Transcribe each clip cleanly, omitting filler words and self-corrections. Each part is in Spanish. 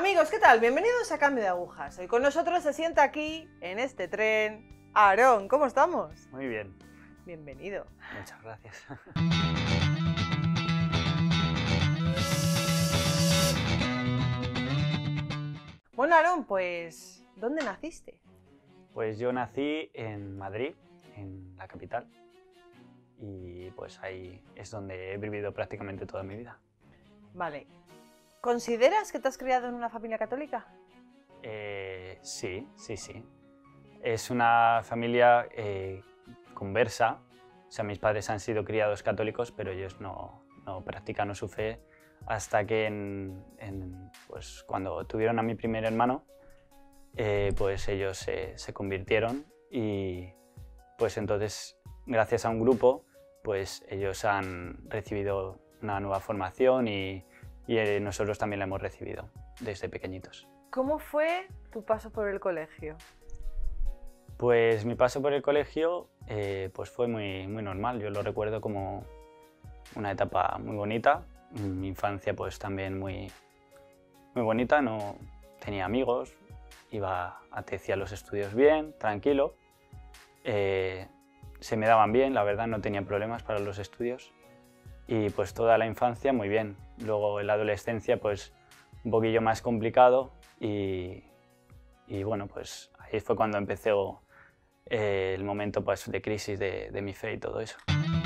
Amigos, ¿qué tal? Bienvenidos a Cambio de Agujas. Hoy con nosotros se sienta aquí, en este tren, Aarón. ¿Cómo estamos? Muy bien. Bienvenido. Muchas gracias. Bueno, Aarón, pues, ¿dónde naciste? Pues yo nací en Madrid, en la capital, y pues ahí es donde he vivido prácticamente toda mi vida. Vale. ¿Consideras que te has criado en una familia católica? Sí. Es una familia conversa. O sea, mis padres han sido criados católicos, pero ellos no practican su fe hasta que pues cuando tuvieron a mi primer hermano, pues ellos se convirtieron y pues entonces, gracias a un grupo, pues ellos han recibido una nueva formación y nosotros también la hemos recibido desde pequeñitos. ¿Cómo fue tu paso por el colegio? Pues mi paso por el colegio pues fue muy normal. Yo lo recuerdo como una etapa muy bonita. Mi infancia pues también muy bonita. No tenía amigos, hacía los estudios bien, tranquilo. Se me daban bien, la verdad, no tenía problemas para los estudios. Y pues toda la infancia muy bien. Luego en la adolescencia pues un poquillo más complicado y bueno, pues ahí fue cuando empezó el momento pues, de crisis de mi fe y todo eso.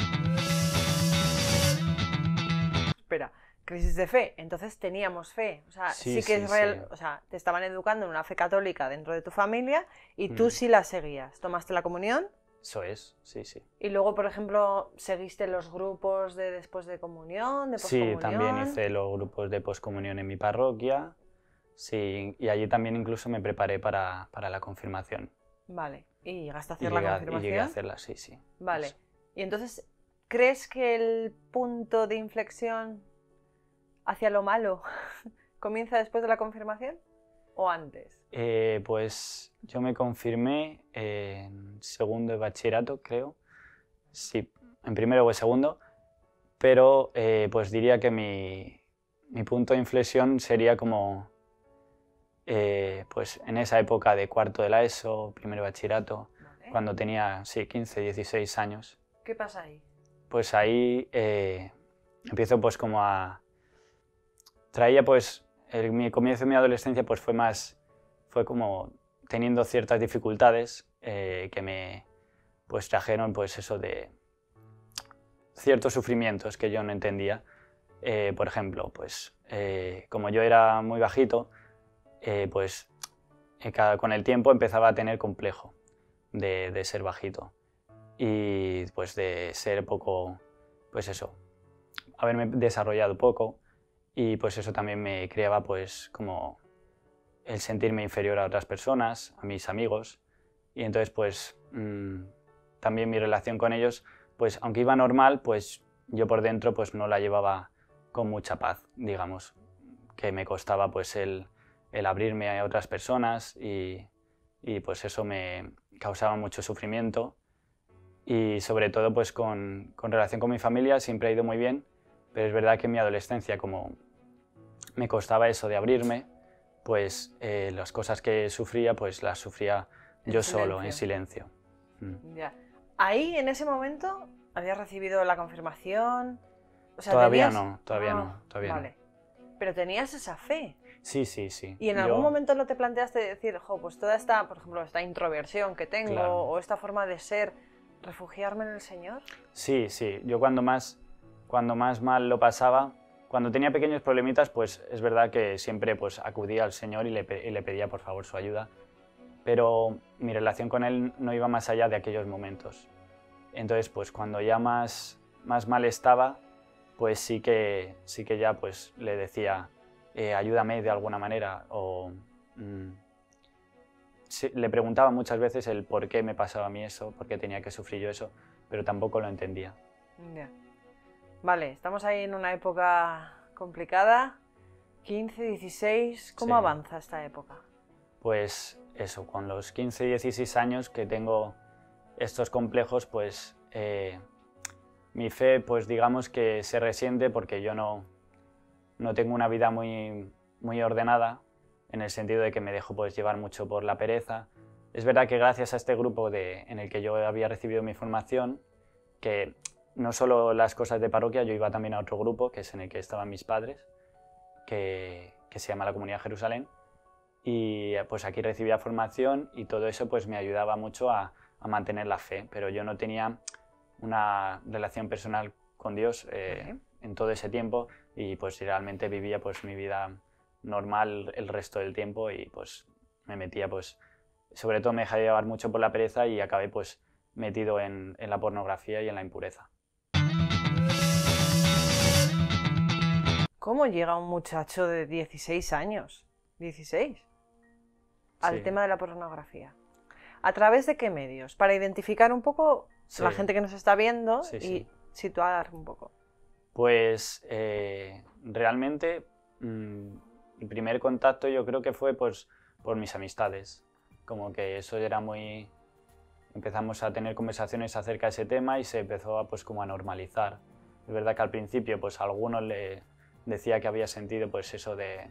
Espera, crisis de fe. Entonces teníamos fe. O sea, sí que es real. Sí. O sea, te estaban educando en una fe católica dentro de tu familia y tú sí la seguías. ¿Tomaste la comunión? Eso es, sí. Y luego, por ejemplo, ¿seguiste los grupos de después de comunión, de poscomunión? Sí, también hice los grupos de poscomunión en mi parroquia. Sí, y allí también incluso me preparé para la confirmación. Vale, ¿y llegaste a hacer la confirmación? Y llegué a hacerla, sí. Vale, y entonces, ¿crees que el punto de inflexión hacia lo malo comienza después de la confirmación o antes? Pues yo me confirmé en segundo de bachillerato, creo. Sí, en primero o en segundo. Pero pues diría que mi punto de inflexión sería como pues en esa época de cuarto de la ESO, primero de bachillerato, ¿vale? Cuando tenía 15, 16 años. ¿Qué pasa ahí? Pues ahí empiezo pues como a... Traía pues... mi comienzo de mi adolescencia pues fue como teniendo ciertas dificultades que me pues trajeron pues eso de ciertos sufrimientos que yo no entendía. Por ejemplo, pues como yo era muy bajito, pues con el tiempo empezaba a tener complejo de ser bajito y pues de ser poco, pues eso, haberme desarrollado poco y pues eso también me creaba pues como el sentirme inferior a otras personas, a mis amigos y entonces pues también mi relación con ellos, pues aunque iba normal, pues yo por dentro pues no la llevaba con mucha paz, digamos, que me costaba pues el abrirme a otras personas y pues eso me causaba mucho sufrimiento y sobre todo pues con relación con mi familia siempre ha ido muy bien, pero es verdad que en mi adolescencia como me costaba eso de abrirme, pues las cosas que sufría pues las sufría yo solo, en silencio. Ya. Ahí, en ese momento, ¿habías recibido la confirmación? O sea, todavía ¿tenías... no. Vale. Pero tenías esa fe. Sí. ¿Y en algún momento no te planteaste decir, pues toda esta, por ejemplo, esta introversión que tengo, claro, o esta forma de ser, refugiarme en el Señor? Sí. Yo cuando más mal lo pasaba, cuando tenía pequeños problemitas, pues es verdad que siempre pues acudía al Señor y le pedía por favor su ayuda. Pero mi relación con Él no iba más allá de aquellos momentos. Entonces, pues cuando ya más mal estaba, pues sí que ya pues le decía, ayúdame de alguna manera, o sí, le preguntaba muchas veces el por qué me pasaba a mí eso, por qué tenía que sufrir yo eso, pero tampoco lo entendía. Yeah. Vale, estamos ahí en una época complicada, 15, 16, ¿cómo avanza esta época? Pues eso, con los 15, 16 años que tengo estos complejos, pues mi fe, pues digamos que se resiente porque yo no tengo una vida muy ordenada en el sentido de que me dejo pues llevar mucho por la pereza. Es verdad que gracias a este grupo en el que yo había recibido mi formación, que no solo las cosas de parroquia, yo iba también a otro grupo, que es en el que estaban mis padres, que se llama la Comunidad Jerusalén, y pues aquí recibía formación y todo eso pues me ayudaba mucho a mantener la fe, pero yo no tenía una relación personal con Dios en todo ese tiempo y pues realmente vivía pues mi vida normal el resto del tiempo y pues me metía pues, sobre todo me dejaba llevar mucho por la pereza y acabé pues metido en la pornografía y en la impureza. ¿Cómo llega un muchacho de 16 años, 16, al tema de la pornografía? ¿A través de qué medios? Para identificar un poco la gente que nos está viendo y situar un poco. Pues realmente el primer contacto yo creo que fue pues, por mis amistades. Como que eso era muy... Empezamos a tener conversaciones acerca de ese tema y se empezó a, pues, como a normalizar. Es verdad que al principio pues, a algunos le decía que había sentido pues, eso de...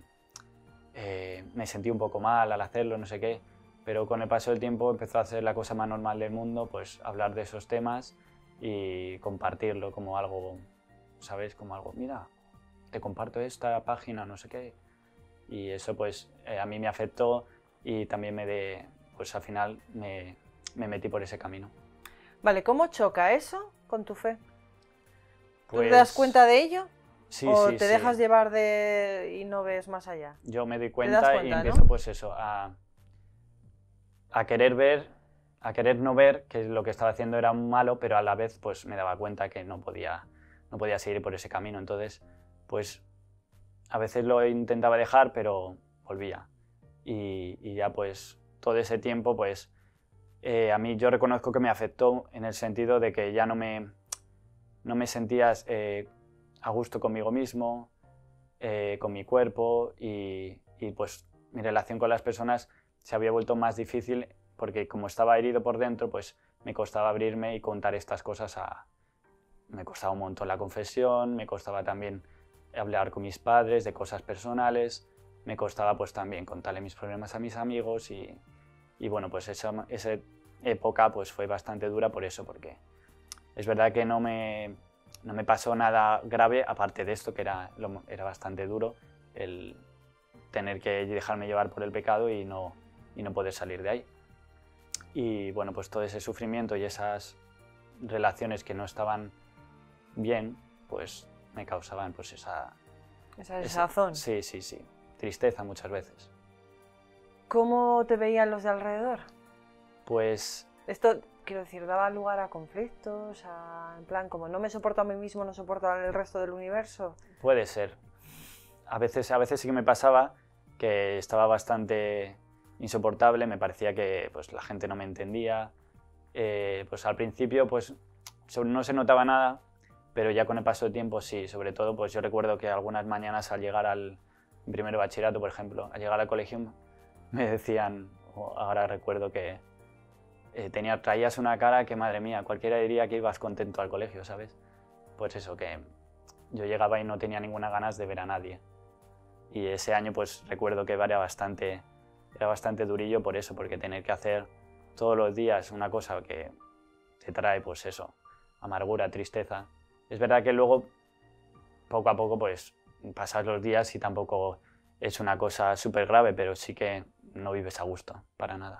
me sentí un poco mal al hacerlo, no sé qué, pero con el paso del tiempo empezó a hacer la cosa más normal del mundo, pues hablar de esos temas y compartirlo como algo, ¿sabes? Como algo, mira, te comparto esta página, no sé qué. Y eso pues a mí me afectó y también pues al final me metí por ese camino. Vale, ¿cómo choca eso con tu fe? ¿Tú Pues, te das cuenta de ello? Sí, ¿O sí, te dejas llevar y no ves más allá? Yo me doy cuenta y empiezo, ¿no? Pues eso, a querer ver, a querer no ver que lo que estaba haciendo era malo, pero a la vez pues me daba cuenta que no podía seguir por ese camino. Entonces, pues a veces lo intentaba dejar, pero volvía. Y ya pues todo ese tiempo, pues a mí yo reconozco que me afectó en el sentido de que ya no me sentías a gusto conmigo mismo, con mi cuerpo y pues mi relación con las personas se había vuelto más difícil porque como estaba herido por dentro, pues me costaba abrirme y contar estas cosas. Me costaba un montón la confesión, me costaba también hablar con mis padres de cosas personales, me costaba pues también contarle mis problemas a mis amigos y bueno, pues esa época pues fue bastante dura por eso, porque es verdad que no me pasó nada grave, aparte de esto que era bastante duro, el tener que dejarme llevar por el pecado y no poder salir de ahí. Y bueno, pues todo ese sufrimiento y esas relaciones que no estaban bien, pues me causaban pues esa desazón. Sí, tristeza muchas veces. ¿Cómo te veían los de alrededor? Pues... Esto, quiero decir, daba lugar a conflictos, en plan, como no me soporto a mí mismo, no soporto al resto del universo. Puede ser. A veces sí que me pasaba que estaba bastante insoportable, me parecía que pues, la gente no me entendía. Pues al principio pues, no se notaba nada, pero ya con el paso del tiempo sí. Sobre todo pues, yo recuerdo que algunas mañanas al llegar al primero bachillerato, por ejemplo, al llegar al colegio, me decían, ahora recuerdo que traías una cara que, madre mía, cualquiera diría que ibas contento al colegio, ¿sabes? Pues eso, que yo llegaba y no tenía ninguna ganas de ver a nadie. Y ese año pues recuerdo que era bastante durillo por eso, porque tener que hacer todos los días una cosa que te trae pues eso, amargura, tristeza. Es verdad que luego, poco a poco, pues pasas los días y tampoco es una cosa súper grave, pero sí que no vives a gusto, para nada.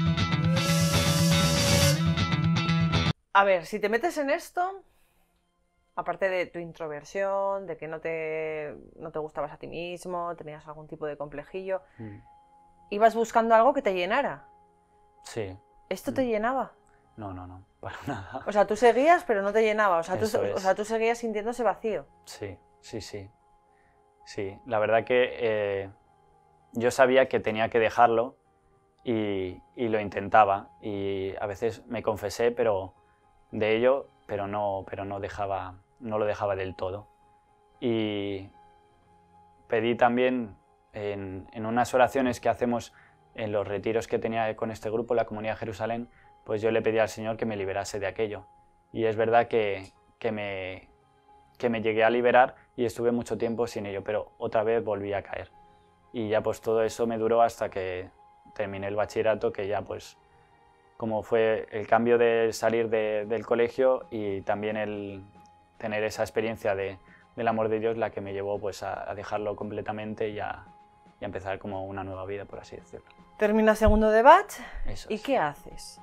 A ver, si te metes en esto, aparte de tu introversión, de que no te gustabas a ti mismo, tenías algún tipo de complejillo, ibas buscando algo que te llenara. Sí. ¿Esto te llenaba? No, para nada. O sea, tú seguías, pero no te llenaba. O sea, tú seguías sintiendo ese vacío. Sí. Sí, la verdad que yo sabía que tenía que dejarlo y lo intentaba. Y a veces me confesé de ello, pero no lo dejaba del todo. Y pedí también en unas oraciones que hacemos en los retiros que tenía con este grupo, la Comunidad Jerusalén, pues yo le pedí al Señor que me liberase de aquello. Y es verdad que me llegué a liberar y estuve mucho tiempo sin ello, pero otra vez volví a caer. Y ya pues todo eso me duró hasta que terminé el bachillerato, que ya pues como fue el cambio de salir del colegio y también el tener esa experiencia del amor de Dios la que me llevó pues a dejarlo completamente y a empezar como una nueva vida, por así decirlo. Terminas segundo de bach. Eso ¿Y es. qué haces?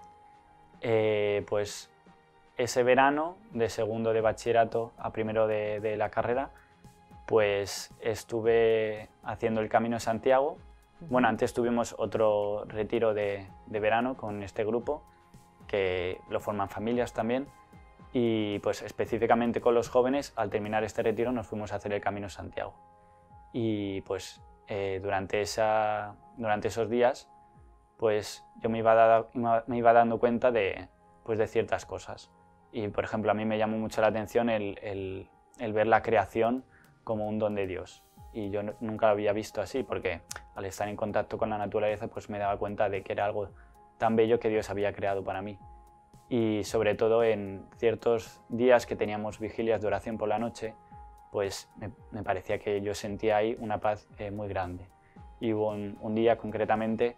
Pues ese verano de segundo de bachillerato a primero de la carrera, pues estuve haciendo el Camino de Santiago. Bueno, antes tuvimos otro retiro de verano con este grupo, que lo forman familias también, y pues específicamente con los jóvenes, al terminar este retiro nos fuimos a hacer el Camino de Santiago. Y pues durante esos días, pues yo me iba dando cuenta pues de ciertas cosas. Y por ejemplo, a mí me llamó mucho la atención el ver la creación como un don de Dios. Y yo nunca lo había visto así, porque al estar en contacto con la naturaleza pues me daba cuenta de que era algo tan bello que Dios había creado para mí. Y sobre todo en ciertos días que teníamos vigilias de oración por la noche, pues me parecía que yo sentía ahí una paz muy grande. Y hubo un día concretamente,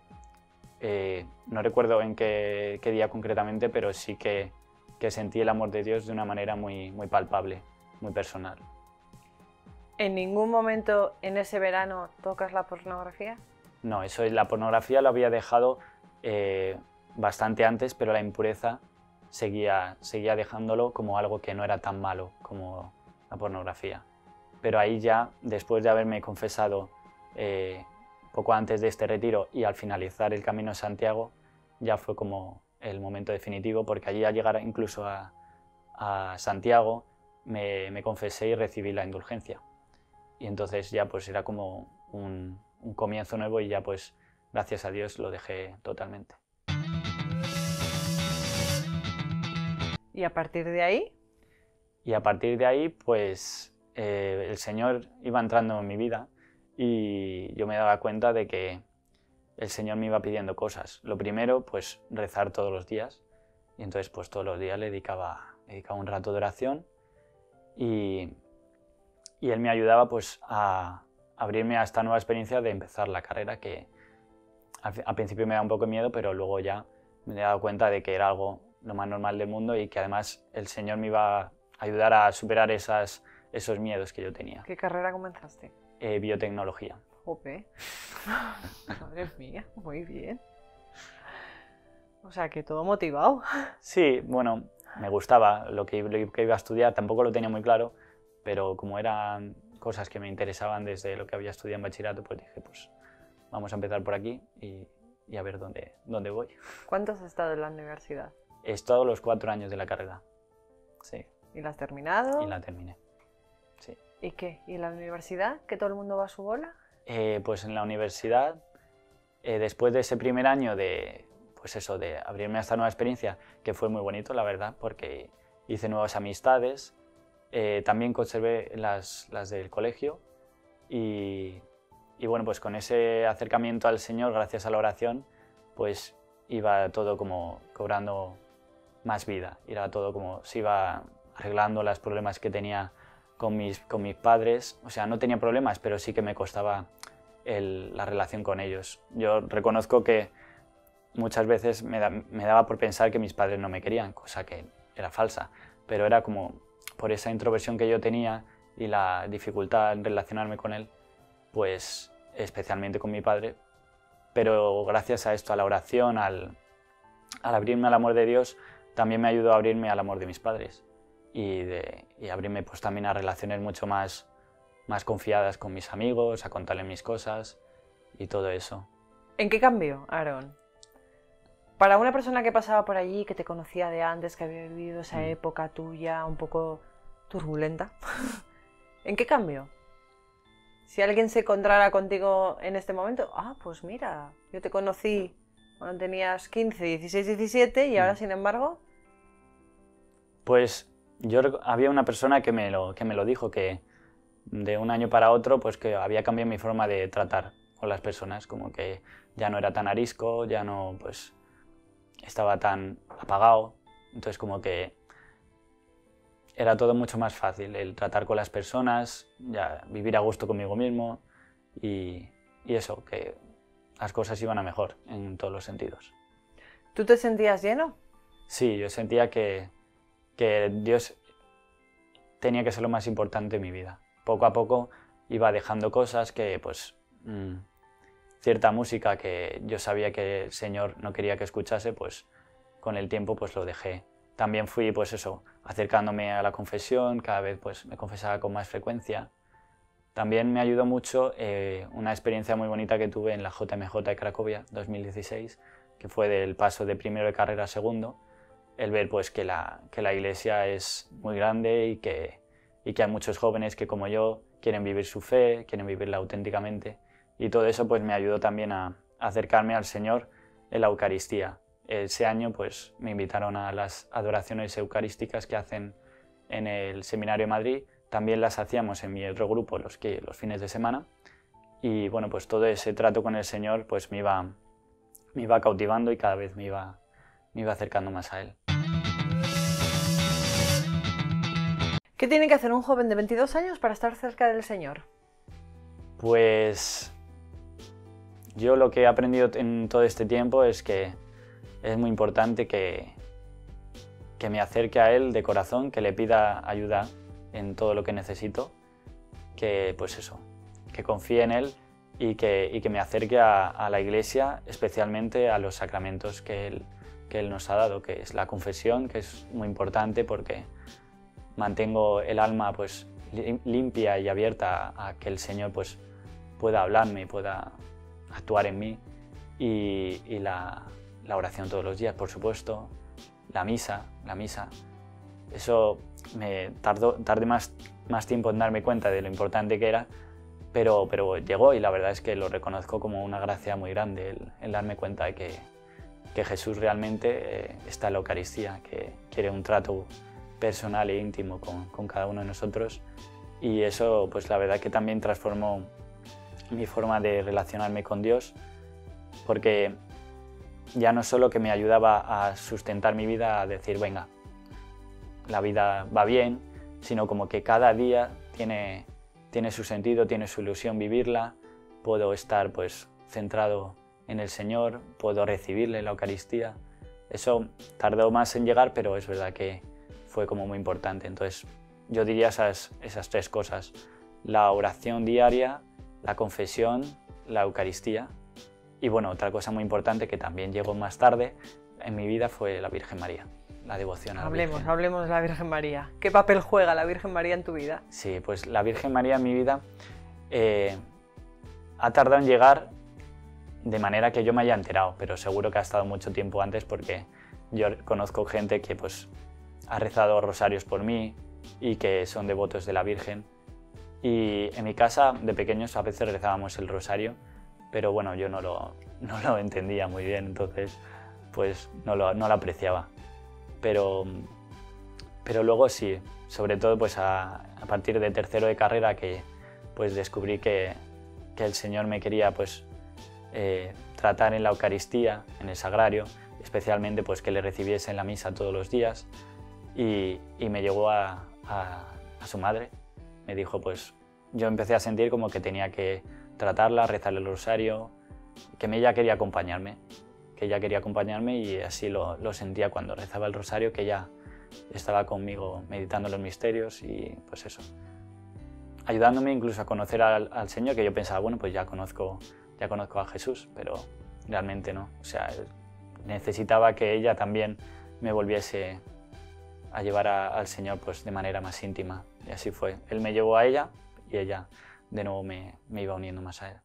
no recuerdo en qué día concretamente, pero sí que sentí el amor de Dios de una manera muy, muy palpable, muy personal. ¿En ningún momento en ese verano tocas la pornografía? No, eso, la pornografía lo había dejado bastante antes, pero la impureza seguía dejándolo como algo que no era tan malo como la pornografía. Pero ahí ya, después de haberme confesado poco antes de este retiro y al finalizar el Camino de Santiago, ya fue como el momento definitivo, porque allí al llegar incluso a Santiago me confesé y recibí la indulgencia. Y entonces ya pues era como un comienzo nuevo y ya pues gracias a Dios lo dejé totalmente. ¿Y a partir de ahí? Y a partir de ahí pues el Señor iba entrando en mi vida y yo me daba cuenta de que el Señor me iba pidiendo cosas. Lo primero, pues rezar todos los días. Y entonces pues todos los días le dedicaba un rato de oración y Él me ayudaba pues a abrirme a esta nueva experiencia de empezar la carrera, que al principio me daba un poco de miedo, pero luego ya me he dado cuenta de que era algo lo más normal del mundo y que además el Señor me iba a ayudar a superar esos miedos que yo tenía. ¿Qué carrera comenzaste? Biotecnología. Jope. Madre mía, muy bien. O sea, que todo motivado. Sí, bueno, me gustaba lo que iba a estudiar, tampoco lo tenía muy claro, pero como eran cosas que me interesaban desde lo que había estudiado en bachillerato, pues dije, pues vamos a empezar por aquí y a ver dónde voy. ¿Cuánto has estado en la universidad? He estado los 4 años de la carrera, sí. ¿Y la has terminado? Y la terminé, sí. ¿Y qué? ¿Y en la universidad? ¿Que todo el mundo va a su bola? Pues en la universidad, después de ese primer año de abrirme a esta nueva experiencia, que fue muy bonito, la verdad, porque hice nuevas amistades, también conservé las del colegio y bueno, pues con ese acercamiento al Señor, gracias a la oración, pues iba todo como cobrando más vida, era todo como se iba arreglando los problemas que tenía con mis padres. O sea, no tenía problemas, pero sí que me costaba la relación con ellos. Yo reconozco que muchas veces me daba por pensar que mis padres no me querían, cosa que era falsa, pero era como por esa introversión que yo tenía y la dificultad en relacionarme con él, pues especialmente con mi padre, pero gracias a esto, a la oración, al abrirme al amor de Dios, también me ayudó a abrirme al amor de mis padres y abrirme pues también a relaciones mucho más confiadas con mis amigos, a contarles mis cosas y todo eso. ¿En qué cambió, Aarón? Para una persona que pasaba por allí, que te conocía de antes, que había vivido esa época tuya un poco turbulenta, ¿en qué cambió? Si alguien se encontrara contigo en este momento, pues mira, yo te conocí cuando tenías 15, 16, 17 y ahora, sin embargo... Pues había una persona que me lo dijo, que de un año para otro pues que había cambiado mi forma de tratar con las personas, como que ya no era tan arisco, ya no pues estaba tan apagado, entonces como que era todo mucho más fácil, el tratar con las personas, ya vivir a gusto conmigo mismo y eso, que las cosas iban a mejor en todos los sentidos. ¿Tú te sentías lleno? Sí, yo sentía que Dios tenía que ser lo más importante en mi vida. Poco a poco iba dejando cosas que, pues, cierta música que yo sabía que el Señor no quería que escuchase, pues con el tiempo pues lo dejé. También fui, pues eso, acercándome a la confesión, cada vez pues me confesaba con más frecuencia. También me ayudó mucho una experiencia muy bonita que tuve en la JMJ de Cracovia 2016, que fue del paso de primero de carrera a segundo, el ver pues que la iglesia es muy grande y que hay muchos jóvenes que como yo quieren vivir su fe, quieren vivirla auténticamente, y todo eso pues me ayudó también a acercarme al Señor en la Eucaristía. Ese año pues me invitaron a las adoraciones eucarísticas que hacen en el Seminario de Madrid. También las hacíamos en mi otro grupo los fines de semana, y bueno, pues todo ese trato con el Señor pues me iba cautivando y cada vez me iba acercando más a Él. ¿Qué tiene que hacer un joven de 22 años para estar cerca del Señor? Pues yo lo que he aprendido en todo este tiempo es que es muy importante que me acerque a Él de corazón, que le pida ayuda en todo lo que necesito, que pues eso, que confíe en Él y que me acerque a la Iglesia, especialmente a los sacramentos que Él nos ha dado, que es la confesión, que es muy importante porque mantengo el alma pues limpia y abierta a que el Señor pues pueda hablarme, pueda actuar en mí, y la oración todos los días, por supuesto, la misa. Eso me tardé más tiempo en darme cuenta de lo importante que era, pero llegó, y la verdad es que lo reconozco como una gracia muy grande el darme cuenta de que Jesús realmente está en la Eucaristía, que quiere un trato personal e íntimo con cada uno de nosotros, y eso pues la verdad que también transformó mi forma de relacionarme con Dios, porque ya no solo que me ayudaba a sustentar mi vida, a decir venga, la vida va bien, sino como que cada día tiene su sentido, tiene su ilusión vivirla, puedo estar pues centrado en el Señor, puedo recibirle la Eucaristía. Eso tardó más en llegar, pero es verdad que fue como muy importante. Entonces yo diría esas tres cosas: la oración diaria, la confesión, la Eucaristía, y bueno, otra cosa muy importante que también llegó más tarde en mi vida fue la Virgen María, la devoción a la Virgen. Hablemos de la Virgen María. ¿Qué papel juega la Virgen María en tu vida? Sí, pues la Virgen María en mi vida ha tardado en llegar de manera que yo me haya enterado, pero seguro que ha estado mucho tiempo antes, porque yo conozco gente que pues ha rezado rosarios por mí y que son devotos de la Virgen. Y en mi casa de pequeños a veces rezábamos el rosario, pero bueno, yo no lo entendía muy bien, entonces pues no lo apreciaba. Pero luego sí, sobre todo pues a partir de tercero de carrera, que pues descubrí que el Señor me quería pues tratar en la Eucaristía, en el sagrario, especialmente pues que le recibiese en la misa todos los días, y me llevó a su madre. Me dijo, pues yo empecé a sentir como que tenía que tratarla, rezarle el rosario, que ella quería acompañarme, y así lo sentía cuando rezaba el rosario, que ella estaba conmigo meditando los misterios y pues eso, ayudándome incluso a conocer al Señor, que yo pensaba, bueno, pues ya conozco a Jesús, pero realmente no. O sea, necesitaba que ella también me volviese a llevar al Señor pues de manera más íntima, y así fue. Él me llevó a ella y ella de nuevo me iba uniendo más a Él.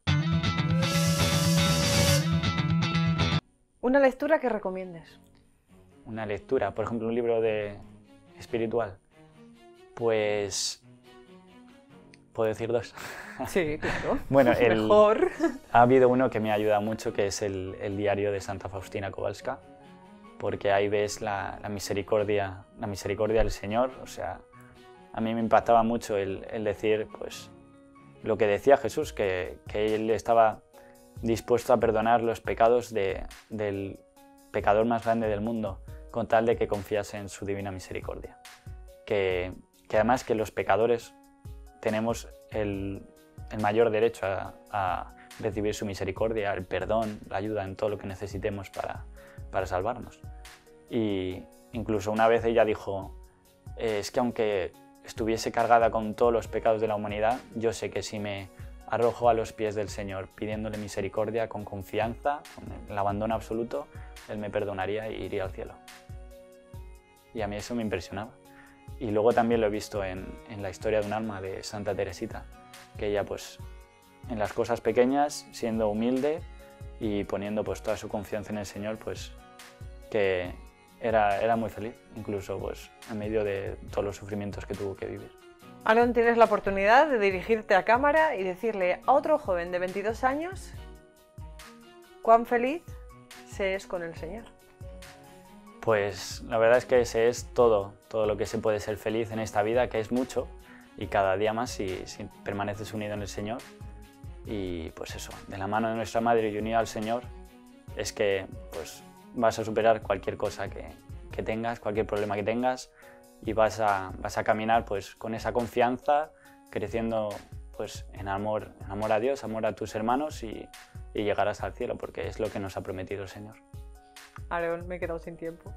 ¿Una lectura que recomiendes? Una lectura, por ejemplo, un libro espiritual. Pues ¿puedo decir dos? Sí, claro. Bueno, mejor. Ha habido uno que me ha ayudado mucho, que es el diario de Santa Faustina Kowalska, porque ahí ves la misericordia del Señor. O sea, a mí me impactaba mucho el decir, pues, lo que decía Jesús, que Él estaba dispuesto a perdonar los pecados del pecador más grande del mundo, con tal de que confiase en su divina misericordia. Que además que los pecadores tenemos el mayor derecho a recibir su misericordia, el perdón, la ayuda en todo lo que necesitemos para salvarnos. Y incluso una vez ella dijo, es que aunque estuviese cargada con todos los pecados de la humanidad, yo sé que si me arrojo a los pies del Señor pidiéndole misericordia, con confianza, con el abandono absoluto, Él me perdonaría y iría al cielo. Y a mí eso me impresionaba. Y luego también lo he visto en la historia de un alma de Santa Teresita, que ella pues en las cosas pequeñas, siendo humilde y poniendo pues toda su confianza en el Señor, pues que era muy feliz, incluso pues en medio de todos los sufrimientos que tuvo que vivir. Aaron, tienes la oportunidad de dirigirte a cámara y decirle a otro joven de 22 años cuán feliz se es con el Señor. Pues la verdad es que se es todo lo que se puede ser feliz en esta vida, que es mucho, y cada día más si permaneces unido en el Señor. Y pues eso, de la mano de nuestra Madre y unido al Señor, es que pues vas a superar cualquier cosa que tengas, cualquier problema que tengas, y vas a caminar pues con esa confianza, creciendo pues en amor a Dios, amor a tus hermanos, y llegarás al cielo, porque es lo que nos ha prometido el Señor. Aaron, me he quedado sin tiempo.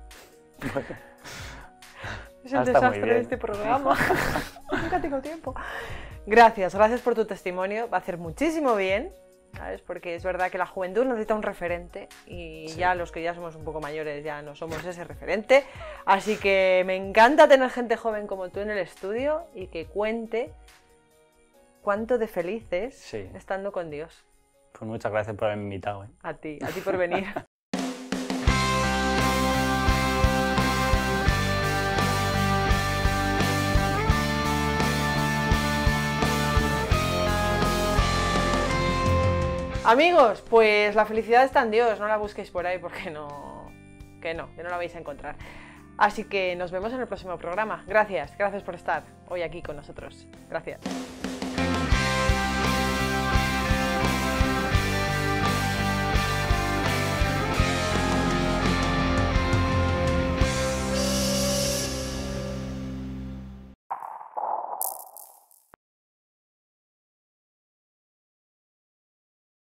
Es el desastre de este programa. Nunca tengo tiempo. Gracias por tu testimonio. Va a hacer muchísimo bien, ¿sabes? Porque es verdad que la juventud necesita un referente y sí, ya los que ya somos un poco mayores ya no somos ese referente. Así que me encanta tener gente joven como tú en el estudio y que cuente cuánto de feliz es estando con Dios. Pues muchas gracias por haberme invitado. A ti por venir. Amigos, pues la felicidad está en Dios, no la busquéis por ahí porque no la vais a encontrar. Así que nos vemos en el próximo programa. Gracias por estar hoy aquí con nosotros. Gracias.